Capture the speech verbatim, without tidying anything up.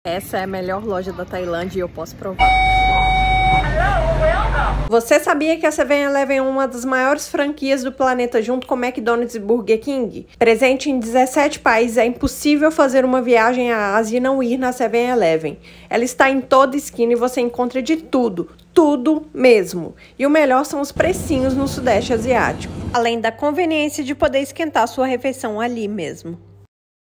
Essa é a melhor loja da Tailândia e eu posso provar. Você sabia que a seven eleven é uma das maiores franquias do planeta junto com McDonald's e Burger King? Presente em dezessete países, é impossível fazer uma viagem à Ásia e não ir na seven eleven. Ela está em toda esquina e você encontra de tudo, tudo mesmo. E o melhor são os precinhos no Sudeste Asiático. Além da conveniência de poder esquentar sua refeição ali mesmo.